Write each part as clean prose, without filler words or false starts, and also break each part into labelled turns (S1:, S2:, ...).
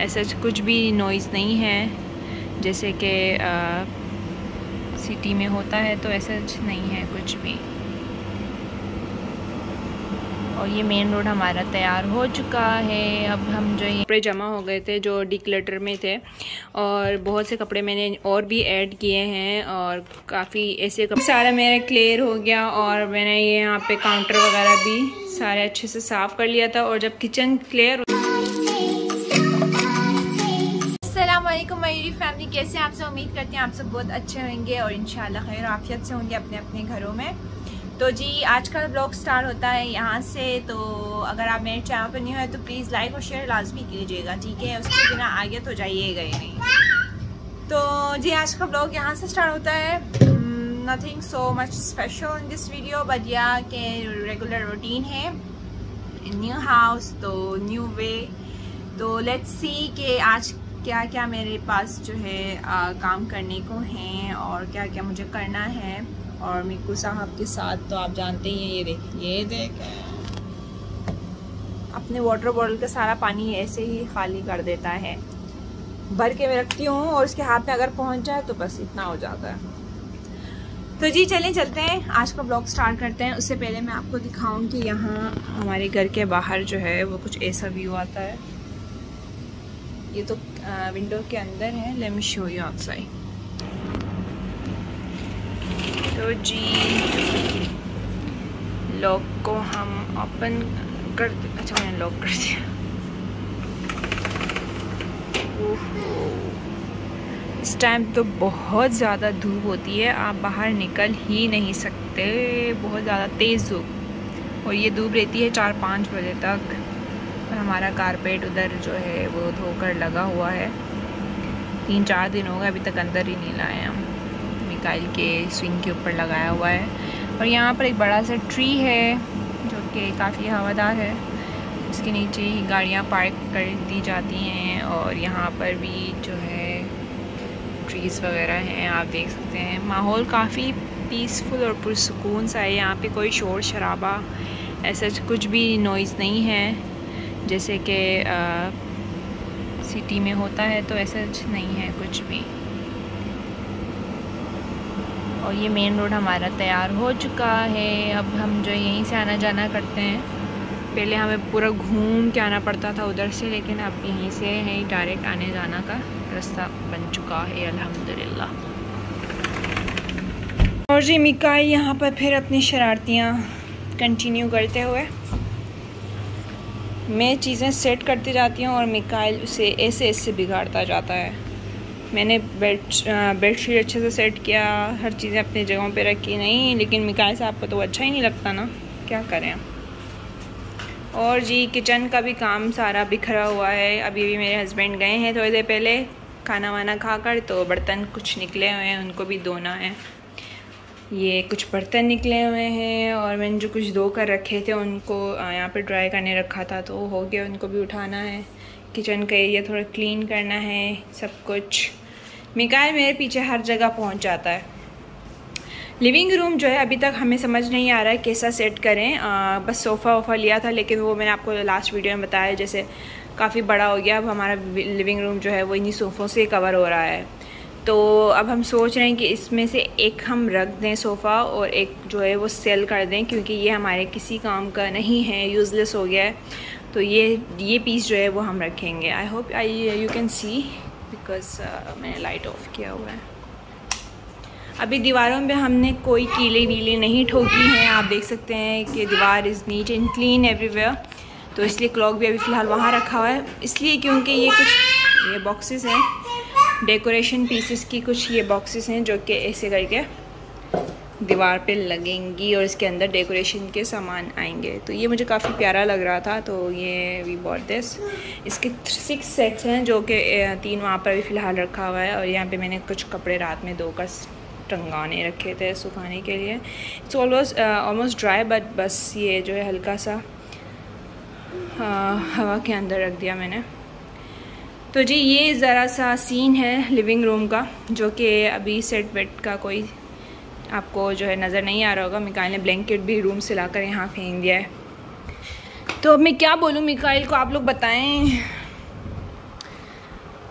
S1: ऐसा कुछ भी नॉइज़ नहीं है जैसे कि सिटी में होता है, तो ऐसा नहीं है कुछ भी। और ये मेन रोड हमारा तैयार हो चुका है। अब हम जो कपड़े जमा हो गए थे जो डिक्लटर में थे, और बहुत से कपड़े मैंने और भी ऐड किए हैं, और काफ़ी ऐसे कपड़े सारा मेरा क्लियर हो गया। और मैंने ये यहाँ पे काउंटर वगैरह भी सारे अच्छे से साफ़ कर लिया था। और जब किचन क्लियर अस्सलामुअलैकुम मेरी फैमिली, कैसे आप सब? उम्मीद करते हैं आप सब बहुत अच्छे होंगे और इंशाल्लाह खैर आफियत से होंगे अपने अपने घरों में। तो जी आज का ब्लॉग स्टार्ट होता है यहाँ से। तो अगर आप मेरे चैनल पर नहीं हो तो प्लीज़ लाइक और शेयर लाजमी कीजिएगा, ठीक है? उसके बिना आगे तो जाइएगा ही नहीं। तो जी आज का ब्लॉग यहाँ से स्टार्ट होता है। Nothing so much special in this video, but या के रेगुलर रूटीन है, न्यू हाउस तो न्यू वे। तो लेट्स सी कि आज क्या क्या मेरे पास जो है काम करने को हैं और क्या क्या मुझे करना है। और मिक्कू साहब के साथ तो आप जानते ही हैं, ये देख अपने वाटर बॉटल का सारा पानी ऐसे ही खाली कर देता है, भर के मैं रखती हूँ और उसके हाथ में अगर पहुँच जाए तो बस इतना हो जाता है। तो जी चलें चलते हैं, आज का ब्लॉग स्टार्ट करते हैं। उससे पहले मैं आपको दिखाऊँ कि यहाँ हमारे घर के बाहर जो है वो कुछ ऐसा व्यू आता है। ये तो विंडो के अंदर है, let me show you outside. तो जी लॉक को हम ओपन कर, अच्छा मैंने लॉक कर दिया। इस टाइम तो बहुत ज़्यादा धूप होती है, आप बाहर निकल ही नहीं सकते, बहुत ज़्यादा तेज़ धूप। और ये धूप रहती है 4-5 बजे तक। और हमारा कारपेट उधर जो है वो धोकर लगा हुआ है। 3-4 दिन हो गए अभी तक अंदर ही नहीं लाए हम। मिकाइल के स्विंग के ऊपर लगाया हुआ है। और यहाँ पर एक बड़ा सा ट्री है जो कि काफ़ी हवादार है, उसके नीचे ही गाड़ियाँ पार्क कर दी जाती हैं। और यहाँ पर भी जो है ट्रीज़ वगैरह हैं, आप देख सकते हैं। माहौल काफ़ी पीसफुल और पुरसुकून सा है। यहाँ पे कोई शोर शराबा ऐसा कुछ भी नॉइज़ नहीं है जैसे कि सिटी में होता है, तो ऐसा नहीं है कुछ भी। और ये मेन रोड हमारा तैयार हो चुका है। अब हम जो यहीं से आना जाना करते हैं। पहले हमें पूरा घूम के आना पड़ता था उधर से, लेकिन अब यहीं से है डायरेक्ट आने जाना का रास्ता बन चुका है अल्हम्दुलिल्लाह। और जी मिकाइल यहाँ पर फिर अपनी शरारतियाँ कंटिन्यू करते हुए, मैं चीज़ें सेट करती जाती हूँ और मिकाइल उसे ऐसे बिगाड़ता जाता है। मैंने बेडशीट अच्छे से सेट किया, हर चीज़ें अपनी जगहों पे रखी, नहीं लेकिन मिकाइल साहब को तो अच्छा ही नहीं लगता ना, क्या करें। और जी किचन का भी काम सारा बिखरा हुआ है। अभी भी मेरे हस्बैंड गए हैं थोड़ी देर पहले खाना वाना खाकर, तो बर्तन कुछ निकले हुए हैं, उनको भी धोना है। ये कुछ बर्तन निकले हुए हैं और मैंने जो कुछ धो कर रखे थे उनको यहाँ पे ड्राई करने रखा था, तो हो गया, उनको भी उठाना है। किचन का एरिया थोड़ा क्लीन करना है, सब कुछ। मिकाइल मेरे पीछे हर जगह पहुँच जाता है। लिविंग रूम जो है अभी तक हमें समझ नहीं आ रहा है कैसा सेट करें। बस सोफ़ा वोफ़ा लिया था, लेकिन वो मैंने आपको लास्ट वीडियो में बताया जैसे काफ़ी बड़ा हो गया। अब हमारा लिविंग रूम जो है वो इन्हीं सोफ़ों से कवर हो रहा है। तो अब हम सोच रहे हैं कि इसमें से एक हम रख दें सोफ़ा और एक जो है वो सेल कर दें, क्योंकि ये हमारे किसी काम का नहीं है, यूज़लेस हो गया है। तो ये पीस जो है वो हम रखेंगे। I hope you can see, because मैंने लाइट ऑफ किया हुआ है। अभी दीवारों पे हमने कोई कीले वीले नहीं ठोकी हैं, आप देख सकते हैं कि दीवार is neat and clean everywhere. तो इसलिए क्लॉक भी अभी फ़िलहाल वहाँ रखा हुआ है, इसलिए क्योंकि ये बॉक्सेस हैं, डेकोरेशन पीसेस की कुछ ये बॉक्सेस हैं जो कि ऐसे करके दीवार पे लगेंगी और इसके अंदर डेकोरेशन के सामान आएंगे। तो ये मुझे काफ़ी प्यारा लग रहा था, तो ये वी बॉट दिस। इसके 6 सेट्स हैं जो कि 3 वहाँ पर भी फ़िलहाल रखा हुआ है। और यहाँ पे मैंने कुछ कपड़े रात में धोकर टंगाने रखे थे सुखाने के लिए। इट्स ऑलमोस्ट ड्राई, बट बस ये जो है हल्का सा हवा के अंदर रख दिया मैंने। तो जी ये ज़रा सा सीन है लिविंग रूम का, जो कि अभी सेट वेट का कोई आपको जो है नज़र नहीं आ रहा होगा। मिकाइल ने ब्लैंकेट भी रूम से लाकर यहाँ फेंक दिया है। तो अब मैं क्या बोलूँ मिकाइल को, आप लोग बताएं।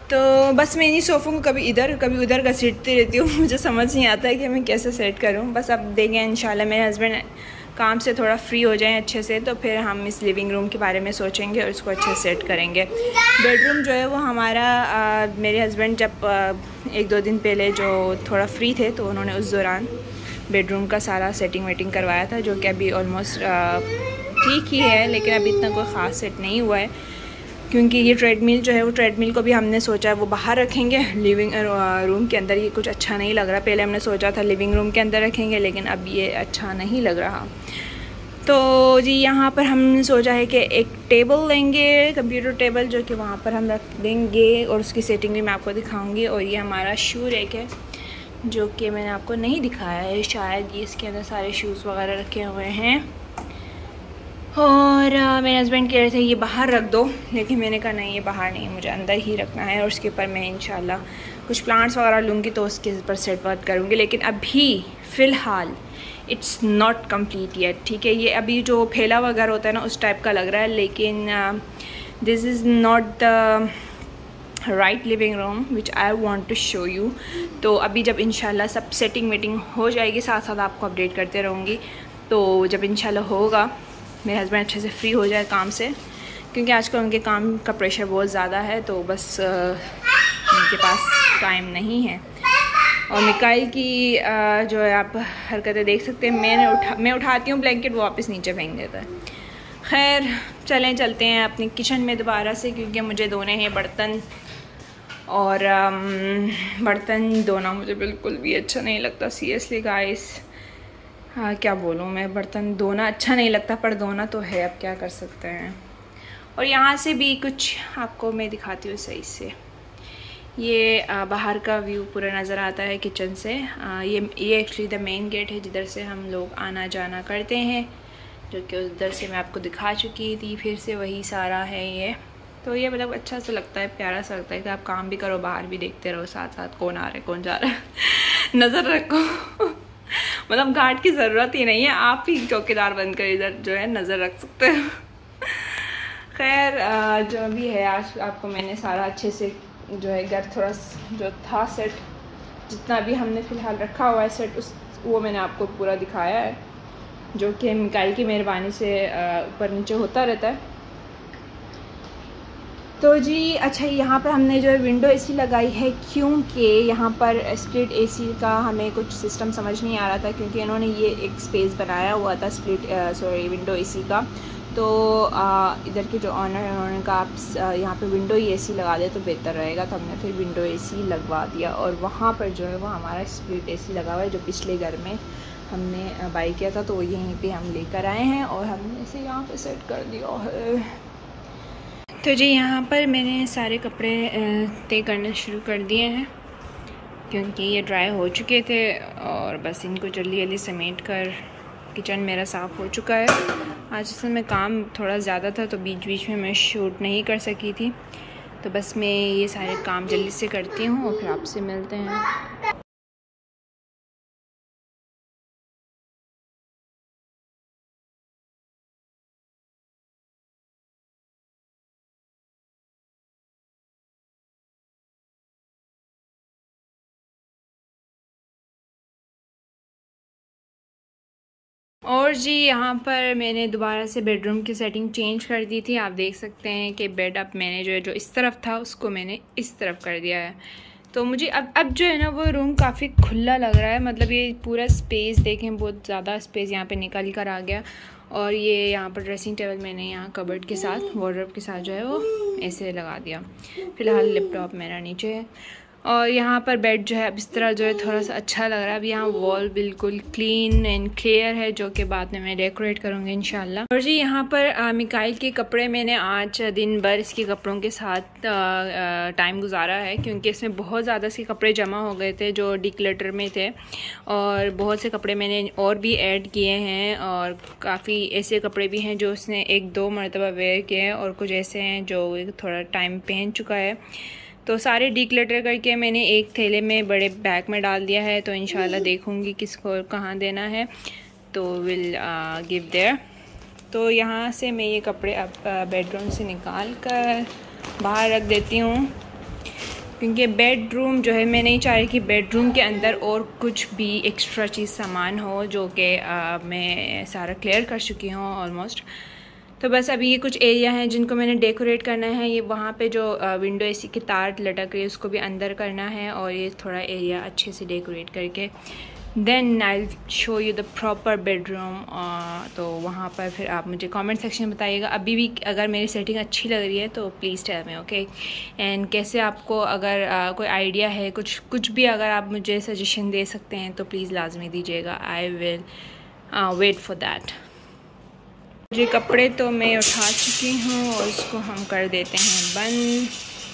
S1: तो बस मैं इन्हीं सोफ़ों को कभी इधर कभी उधर घसीटती रहती हूँ। मुझे समझ नहीं आता है कि मैं कैसे सेट करूँ। बस अब देखें इंशाल्लाह मेरे हस्बैंड काम से थोड़ा फ्री हो जाएं अच्छे से, तो फिर हम इस लिविंग रूम के बारे में सोचेंगे और इसको अच्छे से सेट करेंगे। बेडरूम जो है वो हमारा मेरे हस्बैंड जब 1-2 दिन पहले जो थोड़ा फ्री थे तो उन्होंने उस दौरान बेडरूम का सारा सेटिंग वेटिंग करवाया था, जो कि अभी ऑलमोस्ट ठीक ही है, लेकिन अभी इतना कोई ख़ास सेट नहीं हुआ है क्योंकि ये ट्रेडमिल जो है वो ट्रेडमिल को भी हमने सोचा है वो बाहर रखेंगे, लिविंग रूम के अंदर ये कुछ अच्छा नहीं लग रहा। पहले हमने सोचा था लिविंग रूम के अंदर रखेंगे, लेकिन अब ये अच्छा नहीं लग रहा। तो जी यहाँ पर हमने सोचा है कि एक टेबल लेंगे, कंप्यूटर टेबल, जो कि वहाँ पर हम रख देंगे और उसकी सेटिंग भी मैं आपको दिखाऊंगी। और ये हमारा शू रैक है जो कि मैंने आपको नहीं दिखाया है शायद, ये इसके अंदर सारे शूज़ वगैरह रखे हुए हैं। और मेरे हस्बैंड कह रहे थे ये बाहर रख दो, लेकिन मैंने कहा नहीं, ये बाहर नहीं, मुझे अंदर ही रखना है। और उसके ऊपर मैं इंशाल्लाह कुछ प्लांट्स वगैरह लूँगी तो उसके ऊपर सेट वर्क करूँगी, लेकिन अभी फ़िलहाल इट्स नॉट कम्प्लीट येट। ठीक है, ये अभी जो फैला वगैरह होता है ना उस टाइप का लग रहा है, लेकिन this is not the right living room which I want to show you. तो अभी जब इंशाल्लाह सब सेटिंग वेटिंग हो जाएगी, साथ साथ आपको अपडेट करते रहूँगी। तो जब इंशाल्लाह होगा, मेरे हस्बैंड अच्छे से फ्री हो जाए काम से, क्योंकि आजकल उनके काम का प्रेशर बहुत ज़्यादा है, तो बस उनके पास टाइम नहीं है। और मिकाइल की जो है आप हरकतें देख सकते हैं, मैं उठाती हूँ ब्लैंकेट, वो वापस नीचे फेंक देता है। खैर चलते हैं अपनी किचन में दोबारा से, क्योंकि मुझे धोने हैं बर्तन, और बर्तन धोना मुझे बिल्कुल भी अच्छा नहीं लगता। सीरियसली गाइस, क्या बोलूँ मैं, बर्तन धोना अच्छा नहीं लगता, पर धोना तो है, अब क्या कर सकते हैं। और यहाँ से भी कुछ आपको मैं दिखाती हूँ सही से। ये बाहर का व्यू पूरा नज़र आता है किचन से। ये एक्चुअली द मेन गेट है जिधर से हम लोग आना जाना करते हैं, जो कि उधर से मैं आपको दिखा चुकी थी। फिर से वही सारा है ये। तो ये मतलब अच्छा सा लगता है, प्यारा सा लगता है कि आप काम भी करो, बाहर भी देखते रहो, साथ साथ कौन आ रहा है कौन जा रहा है नज़र रखो मतलब गार्ड की ज़रूरत ही नहीं है, आप ही चौकीदार बनकर इधर जो है नज़र रख सकते हो। खैर जो भी है, आज आपको मैंने सारा अच्छे से जो है घर थोड़ा जो था सेट, जितना भी हमने फ़िलहाल रखा हुआ है सेट, वो मैंने आपको पूरा दिखाया है, जो कि मिकाइल की मेहरबानी से ऊपर नीचे होता रहता है। तो जी अच्छा, यहाँ पर हमने जो है विंडो एसी लगाई है, क्योंकि यहाँ पर स्प्लिट एसी का हमें कुछ सिस्टम समझ नहीं आ रहा था, क्योंकि इन्होंने ये एक स्पेस बनाया हुआ था विंडो एसी का। तो इधर के जो ऑनर है उन्होंने कहा आप यहाँ पे विंडो ही एसी लगा दे तो बेहतर रहेगा, तो हमने फिर विंडो एसी लगवा दिया। और वहाँ पर जो है वो हमारा स्प्लिट एसी लगा हुआ है, जो पिछले घर में हमने बाई किया था, तो यहीं पे हम लेकर आए हैं और हमने इसे यहाँ पे सेट कर दिया है। तो जी यहाँ पर मैंने सारे कपड़े तय करने शुरू कर दिए हैं, क्योंकि ये ड्राई हो चुके थे, और बस इनको जल्दी जल्दी समेट कर किचन मेरा साफ़ हो चुका है। आज असल में काम थोड़ा ज़्यादा था, तो बीच बीच में मैं शूट नहीं कर सकी थी, तो बस मैं ये सारे काम जल्दी से करती हूँ और फिर आपसे मिलते हैं। और जी यहाँ पर मैंने दोबारा से बेडरूम की सेटिंग चेंज कर दी थी। आप देख सकते हैं कि बेड अब मैंने जो है जो इस तरफ था उसको मैंने इस तरफ कर दिया है। तो मुझे अब जो है ना वो रूम काफ़ी खुला लग रहा है, मतलब ये पूरा स्पेस देखें, बहुत ज़्यादा स्पेस यहाँ पे निकल कर आ गया। और ये यहाँ पर ड्रेसिंग टेबल मैंने यहाँ कबर्ड के साथ, वार्डरोब के साथ जो है वो ऐसे लगा दिया। फ़िलहाल लैपटॉप मेरा नीचे है, और यहाँ पर बेड जो है अब इस तरह जो है थोड़ा सा अच्छा लग रहा है। अब यहाँ वॉल बिल्कुल क्लीन एंड क्लियर है, जो कि बाद में मैं डेकोरेट करूँगी इंशाल्लाह। और जी यहाँ पर मिकाइल के कपड़े मैंने आज दिन भर इसके कपड़ों के साथ टाइम गुजारा है, क्योंकि इसमें बहुत ज़्यादा इसके कपड़े जमा हो गए थे जो डिक्लटर में थे, और बहुत से कपड़े मैंने और भी ऐड किए हैं, और काफ़ी ऐसे कपड़े भी हैं जो उसने 1-2 मरतबा वेयर किए हैं, और कुछ ऐसे हैं जो थोड़ा टाइम पहन चुका है। तो सारे डिक्लटर करके मैंने एक थैले में बड़े बैग में डाल दिया है, तो इंशाल्लाह देखूंगी किसको कहाँ देना है, तो विल गिव देयर। तो यहाँ से मैं ये कपड़े अब बेडरूम से निकाल कर बाहर रख देती हूँ। क्योंकि बेडरूम जो है मैं नहीं चाह रही कि बेडरूम के अंदर और कुछ भी एक्स्ट्रा चीज़ सामान हो, जो कि मैं सारा क्लियर कर चुकी हूँ ऑलमोस्ट। तो बस अभी ये कुछ एरिया हैं जिनको मैंने डेकोरेट करना है। ये वहाँ पे जो विंडो एसी की तार लटक रही है उसको भी अंदर करना है, और ये थोड़ा एरिया अच्छे से डेकोरेट करके then I show you the proper bedroom. तो वहाँ पर फिर आप मुझे कमेंट सेक्शन में बताइएगा। अभी भी अगर मेरी सेटिंग अच्छी लग रही है तो please tell me, okay. And कैसे आपको अगर कोई आइडिया है, कुछ भी अगर आप मुझे सजेशन दे सकते हैं तो प्लीज़ लाजमी दीजिएगा। I will wait for that. ये कपड़े तो मैं उठा चुकी हूँ और इसको हम कर देते हैं बंद।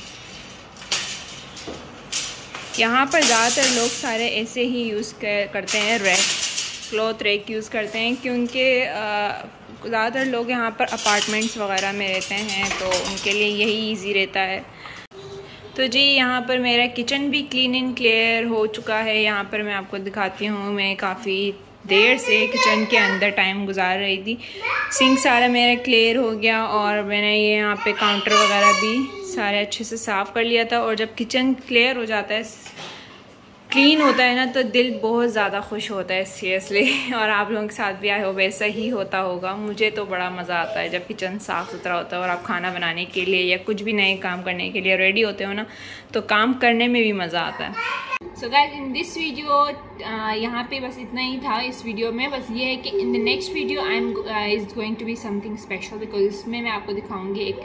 S1: यहाँ पर ज़्यादातर लोग सारे ऐसे ही यूज़ करते हैं, क्लॉथ रैक यूज़ करते हैं, क्योंकि ज़्यादातर लोग यहाँ पर अपार्टमेंट्स वगैरह में रहते हैं तो उनके लिए यही इजी रहता है। तो जी यहाँ पर मेरा किचन भी क्लीन एंड क्लियर हो चुका है। यहाँ पर मैं आपको दिखाती हूँ, मैं काफ़ी देर से किचन के अंदर टाइम गुजार रही थी। सिंक सारा मेरा क्लियर हो गया और मैंने ये यहाँ पे काउंटर वगैरह भी सारे अच्छे से साफ़ कर लिया था। और जब किचन क्लियर हो जाता है, क्लीन होता है ना, तो दिल बहुत ज़्यादा खुश होता है सीरियसली। और आप लोगों के साथ भी आए हो वैसा ही होता होगा। मुझे तो बड़ा मज़ा आता है जब किचन साफ़ सुथरा होता है और आप खाना बनाने के लिए या कुछ भी नए काम करने के लिए रेडी होते हो ना, तो काम करने में भी मज़ा आता है। So guys, in this video यहाँ पे बस इतना ही था इस वीडियो में। बस ये है कि in the next video I am is going to be something special, because इसमें मैं आपको दिखाऊंगी एक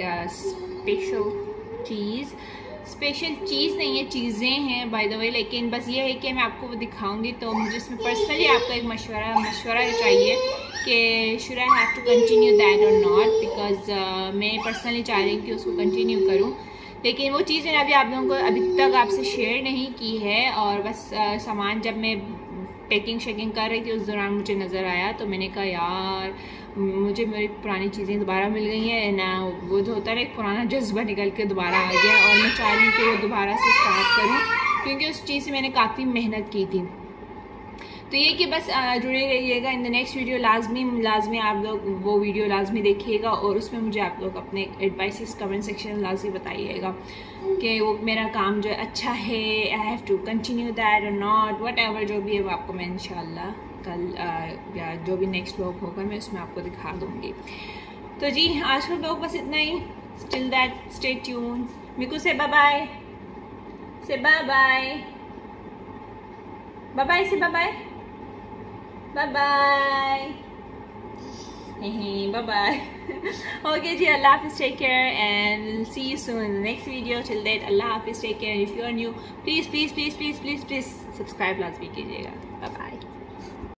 S1: स्पेशल चीज़ नहीं है, चीज़ें हैं बाय द वे, लेकिन बस ये है कि मैं आपको वो दिखाऊंगी। तो मुझे इसमें पर्सनली आपका एक मशवरा चाहिए कि should I have to continue that और नॉट, बिकॉज मैं पर्सनली चाह रही हूँ कि उसको कंटिन्यू करूँ। लेकिन वो चीज़ मैंने आप लोगों को अभी तक आपसे शेयर नहीं की है। और बस सामान जब मैं पैकिंग शेकिंग कर रही थी उस दौरान मुझे नज़र आया, तो मैंने कहा यार मुझे मेरी पुरानी चीज़ें दोबारा मिल गई हैं ना। वो जो होता है एक पुराना जज्बा निकल के दोबारा आ गया और मैं चाह रही हूँ कि वो दोबारा से स्टार्ट करूँ, क्योंकि उस चीज़ से मैंने काफ़ी मेहनत की थी। तो ये कि बस जुड़े रहिएगा। इन द नेक्स्ट वीडियो लाजमी आप लोग वो वीडियो लाजमी देखिएगा और उसमें मुझे आप लोग अपने एडवाइसेस कमेंट सेक्शन में लाजमी बताइएगा कि वो मेरा काम जो अच्छा है, I have to continue that और नॉट, वट एवर जो भी है वो आपको मैं इंशाल्लाह कल या जो भी नेक्स्ट व्लॉग होगा मैं उसमें आपको दिखा दूँगी। तो जी आज का व्लॉग बस इतना ही। Still that stay tune. मिकू say bye bye, say bye bye, bye bye, say bye bye, bye bye, bye bye. Okay ji, Allah Hafiz, take care and we'll see you soon in the next video. Till then, Allah Hafiz, take care. If you are new, please subscribe lazmi kijiyega. Bye bye.